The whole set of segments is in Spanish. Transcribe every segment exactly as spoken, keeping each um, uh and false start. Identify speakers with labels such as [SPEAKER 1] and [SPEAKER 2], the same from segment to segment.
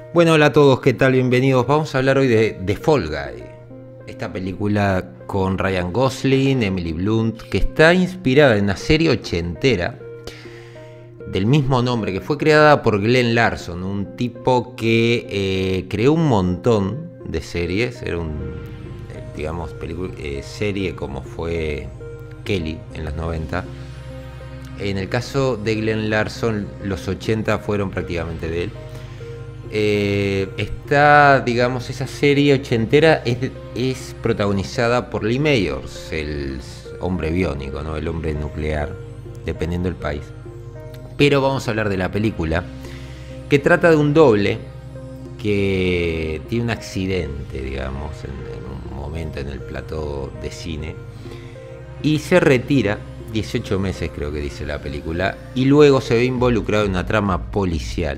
[SPEAKER 1] Bueno, hola a todos, ¿qué tal? Bienvenidos. Vamos a hablar hoy de, de Fall Guy. Esta película con Ryan Gosling, Emily Blunt, que está inspirada en una serie ochentera del mismo nombre, que fue creada por Glenn Larson, un tipo que eh, creó un montón de series. Era un, eh, digamos, eh, serie como fue Kelly en los noventa. En el caso de Glenn Larson, los ochenta fueron prácticamente de él. Eh, está, digamos, esa serie ochentera es, es protagonizada por Lee Mayors, el hombre biónico, ¿no? El hombre nuclear, dependiendo del país. Pero vamos a hablar de la película, que trata de un doble que tiene un accidente, digamos, en, en un momento en el plató de cine, y se retira, dieciocho meses creo que dice la película, y luego se ve involucrado en una trama policial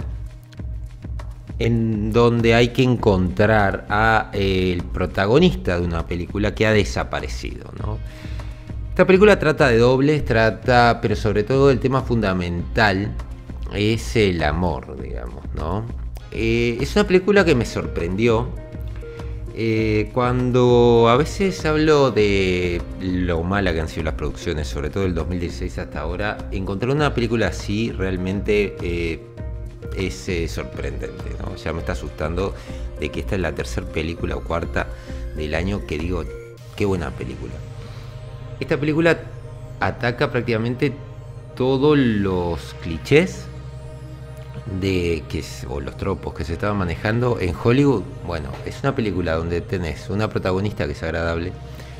[SPEAKER 1] en donde hay que encontrar a eh, el protagonista de una película que ha desaparecido, ¿no? Esta película trata de dobles, trata, pero sobre todo el tema fundamental es el amor, digamos, ¿no? Eh, es una película que me sorprendió. Eh, cuando a veces hablo de lo mala que han sido las producciones, sobre todo del dos mil dieciséis hasta ahora, encontrar una película así realmente eh, es eh, sorprendente, ¿no? Ya me está asustando de que esta es la tercera película o cuarta del año que digo, qué buena película. Esta película ataca prácticamente todos los clichés de que o los tropos que se estaban manejando en Hollywood. Bueno, es una película donde tenés una protagonista que es agradable,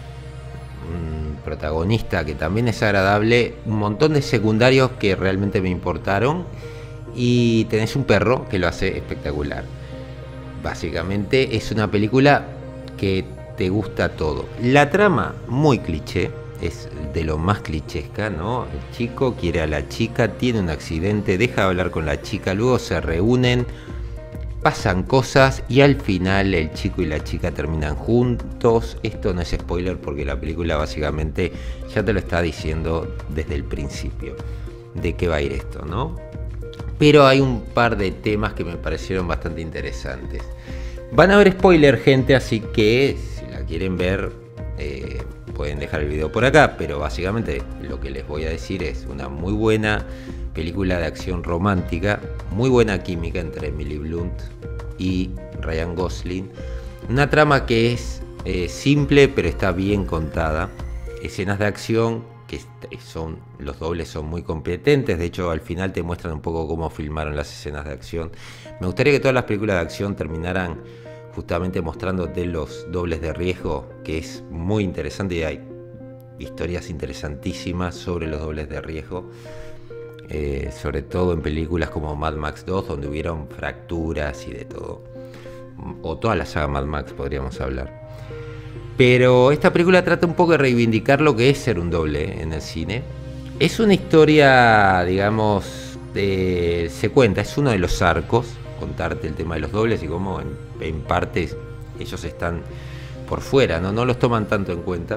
[SPEAKER 1] un protagonista que también es agradable, un montón de secundarios que realmente me importaron, y tenés un perro que lo hace espectacular. Básicamente es una película que te gusta todo. La trama, muy cliché, es de lo más clichesca, ¿no? El chico quiere a la chica, tiene un accidente, deja de hablar con la chica, luego se reúnen, pasan cosas y al final el chico y la chica terminan juntos. Esto no es spoiler porque la película básicamente ya te lo está diciendo desde el principio de qué va a ir esto, ¿no? Pero hay un par de temas que me parecieron bastante interesantes. Van a haber spoiler, gente, así que si la quieren ver eh, pueden dejar el video por acá, pero básicamente lo que les voy a decir es una muy buena película de acción romántica, muy buena química entre Emily Blunt y Ryan Gosling, una trama que es eh, simple pero está bien contada, escenas de acción que son, los dobles son muy competentes. De hecho al final te muestran un poco cómo filmaron las escenas de acción. Me gustaría que todas las películas de acción terminaran justamente mostrándote los dobles de riesgo, que es muy interesante y hay historias interesantísimas sobre los dobles de riesgo, eh, sobre todo en películas como Mad Max dos, donde hubieron fracturas y de todo, o toda la saga Mad Max podríamos hablar. Pero esta película trata un poco de reivindicar lo que es ser un doble en el cine. Es una historia, digamos, de, se cuenta, es uno de los arcos, contarte el tema de los dobles y cómo en, en parte ellos están por fuera, ¿no? No los toman tanto en cuenta.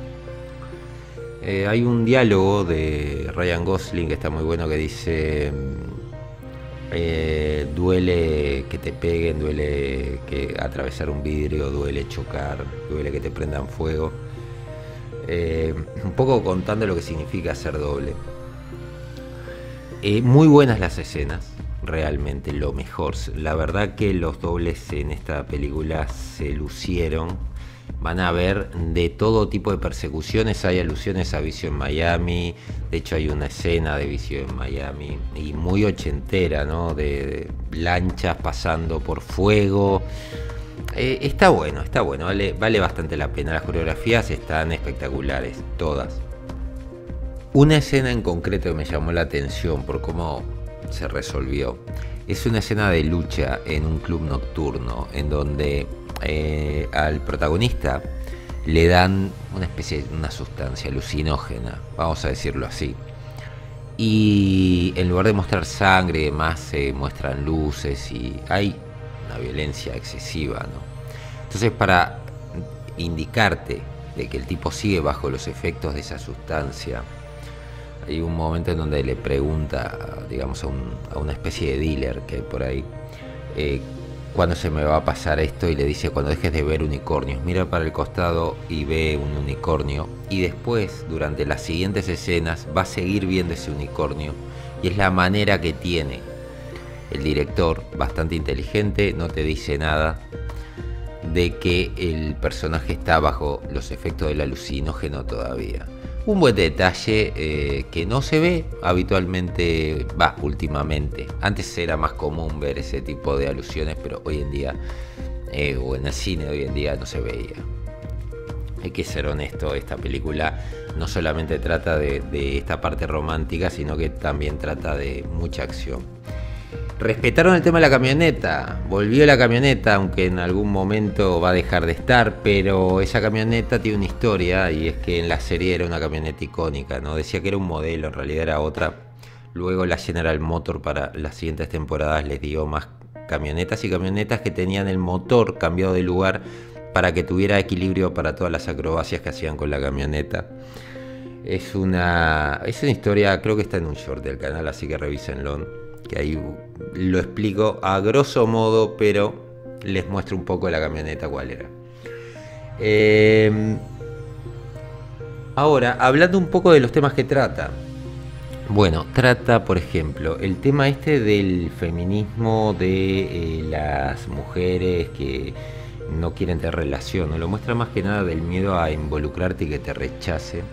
[SPEAKER 1] Eh, hay un diálogo de Ryan Gosling que está muy bueno, que dice... Eh, duele que te peguen, duele que atravesar un vidrio, duele chocar, duele que te prendan fuego. Eh, un poco contando lo que significa ser doble. Eh, muy buenas las escenas, realmente lo mejor. La verdad que los dobles en esta película se lucieron. Van a ver de todo tipo de persecuciones, hay alusiones a Vicio en Miami, de hecho hay una escena de Vicio en Miami, y muy ochentera, ¿no? De, de lanchas pasando por fuego. Eh, está bueno, está bueno, vale, vale bastante la pena, las coreografías están espectaculares, todas. Una escena en concreto que me llamó la atención por cómo se resolvió, es una escena de lucha en un club nocturno, en donde Eh, al protagonista le dan una especie de una sustancia alucinógena, vamos a decirlo así, y en lugar de mostrar sangre y demás se muestran luces y hay una violencia excesiva, ¿no? Entonces, para indicarte de que el tipo sigue bajo los efectos de esa sustancia, hay un momento en donde le pregunta, digamos, a, un, a una especie de dealer que hay por ahí, eh, cuándo se me va a pasar esto, y le dice: cuando dejes de ver unicornios, mira para el costado y ve un unicornio, y después durante las siguientes escenas va a seguir viendo ese unicornio, y es la manera que tiene el director, bastante inteligente, no te dice nada, de que el personaje está bajo los efectos del alucinógeno todavía. Un buen detalle eh, que no se ve habitualmente, va, últimamente. Antes era más común ver ese tipo de alusiones, pero hoy en día, eh, o en el cine hoy en día, no se veía. Hay que ser honesto, esta película no solamente trata de, de esta parte romántica, sino que también trata de mucha acción. Respetaron el tema de la camioneta, volvió la camioneta, aunque en algún momento va a dejar de estar, pero esa camioneta tiene una historia, y es que en la serie era una camioneta icónica, ¿no? Decía que era un modelo, en realidad era otra. Luego la General Motors para las siguientes temporadas les dio más camionetas, y camionetas que tenían el motor cambiado de lugar para que tuviera equilibrio para todas las acrobacias que hacían con la camioneta. Es una, es una historia, creo que está en un short del canal, así que revísenlo, que ahí lo explico a grosso modo, pero les muestro un poco la camioneta cuál era. Eh, ahora, hablando un poco de los temas que trata. Bueno, trata, por ejemplo, el tema este del feminismo, de eh, las mujeres que no quieren tener relación, ¿no? Lo muestra más que nada del miedo a involucrarte y que te rechace.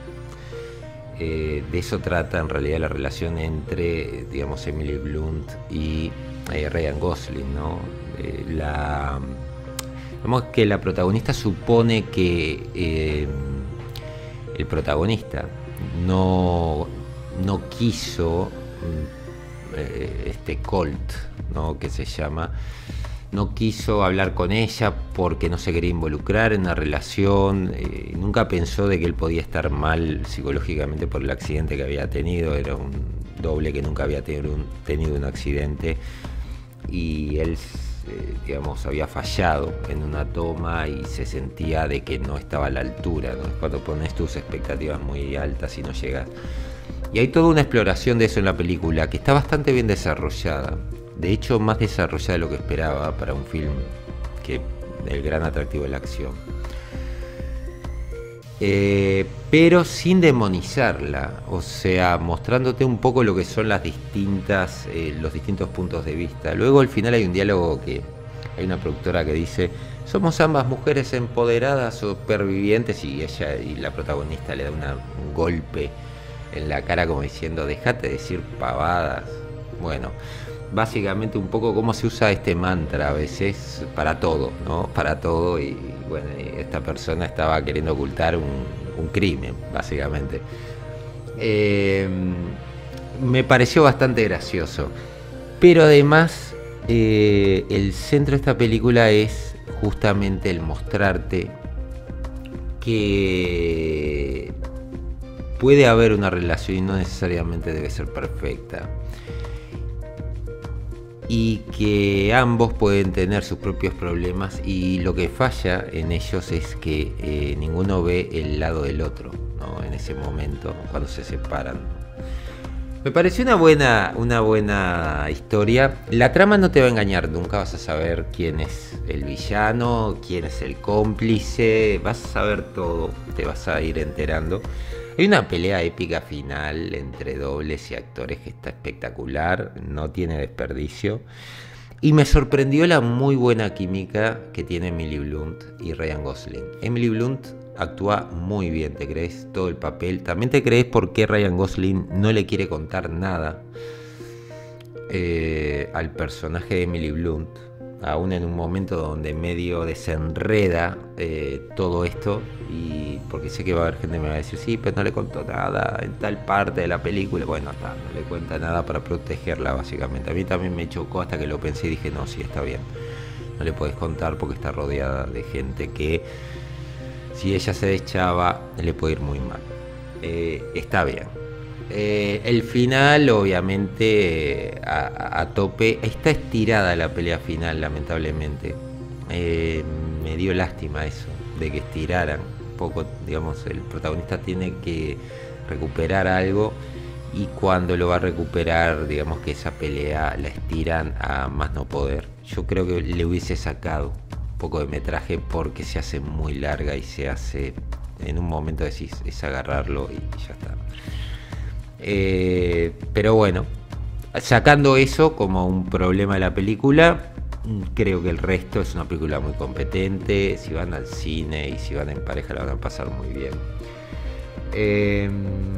[SPEAKER 1] Eh, de eso trata en realidad la relación entre, digamos, Emily Blunt y eh, Ryan Gosling, ¿no? Eh, la, digamos que la protagonista supone que eh, el protagonista no, no quiso eh, este Colt, ¿no? Que se llama. No quiso hablar con ella porque no se quería involucrar en una relación, eh, nunca pensó de que él podía estar mal psicológicamente por el accidente que había tenido. Era un doble que nunca había tenido un, tenido un accidente, y él, eh, digamos, había fallado en una toma y se sentía de que no estaba a la altura, ¿no? Cuando pones tus expectativas muy altas y no llegas. Y hay toda una exploración de eso en la película que está bastante bien desarrollada. De hecho, más desarrollada de lo que esperaba para un film que el gran atractivo de la acción. Eh, pero sin demonizarla, o sea, mostrándote un poco lo que son las distintas, eh, los distintos puntos de vista. Luego al final hay un diálogo que hay una productora que dice: somos ambas mujeres empoderadas, supervivientes, y ella y la protagonista le da una, un golpe en la cara como diciendo: dejate de decir pavadas. Bueno, básicamente un poco cómo se usa este mantra a veces para todo, ¿no? Para todo, y bueno, esta persona estaba queriendo ocultar un, un crimen, básicamente. Eh, me pareció bastante gracioso. Pero además, eh, el centro de esta película es justamente el mostrarte que puede haber una relación y no necesariamente debe ser perfecta. Y que ambos pueden tener sus propios problemas, y lo que falla en ellos es que eh, ninguno ve el lado del otro, ¿no? En ese momento, cuando se separan. Me pareció una buena, una buena historia. La trama no te va a engañar, nunca vas a saber quién es el villano, quién es el cómplice, vas a saber todo, te vas a ir enterando. Hay una pelea épica final entre dobles y actores que está espectacular, no tiene desperdicio. Y me sorprendió la muy buena química que tiene Emily Blunt y Ryan Gosling. Emily Blunt actúa muy bien, te crees todo el papel. También te crees por qué Ryan Gosling no le quiere contar nada eh, al personaje de Emily Blunt, aún en un momento donde medio desenreda eh, todo esto. Y porque sé que va a haber gente que me va a decir: sí, pero no le contó nada en tal parte de la película. Bueno, está, no le cuenta nada para protegerla, básicamente. A mí también me chocó hasta que lo pensé y dije: no, sí, está bien, no le podés contar porque está rodeada de gente que, si ella se deschaba, le puede ir muy mal. Eh, está bien. Eh, el final, obviamente, eh, a, a tope. Está estirada la pelea final, lamentablemente. Eh, me dio lástima eso, de que estiraran un poco. Digamos, el protagonista tiene que recuperar algo y cuando lo va a recuperar, digamos que esa pelea la estiran a más no poder. Yo creo que le hubiese sacado un poco de metraje porque se hace muy larga y se hace, en un momento decís, es agarrarlo y ya está. Eh, pero bueno, sacando eso como un problema de la película, creo que el resto es una película muy competente. Si van al cine y si van en pareja la van a pasar muy bien. Eh,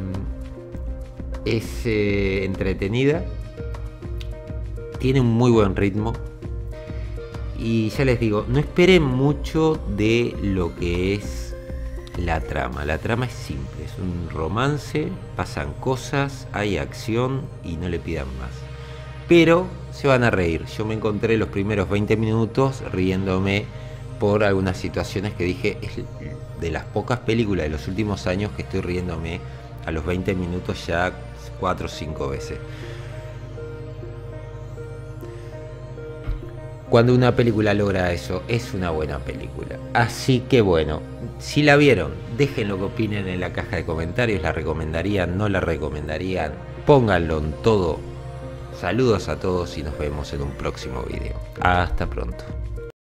[SPEAKER 1] es eh, entretenida, tiene un muy buen ritmo y ya les digo, no esperen mucho de lo que es la trama. La trama es simple, es un romance, pasan cosas, hay acción y no le pidan más, pero se van a reír. Yo me encontré los primeros veinte minutos riéndome por algunas situaciones que dije, es de las pocas películas de los últimos años que estoy riéndome a los veinte minutos ya cuatro o cinco veces. Cuando una película logra eso, es una buena película. Así que bueno, si la vieron, dejen lo que opinen en la caja de comentarios. ¿La recomendarían? ¿No la recomendarían? Pónganlo en todo. Saludos a todos y nos vemos en un próximo video. Hasta pronto.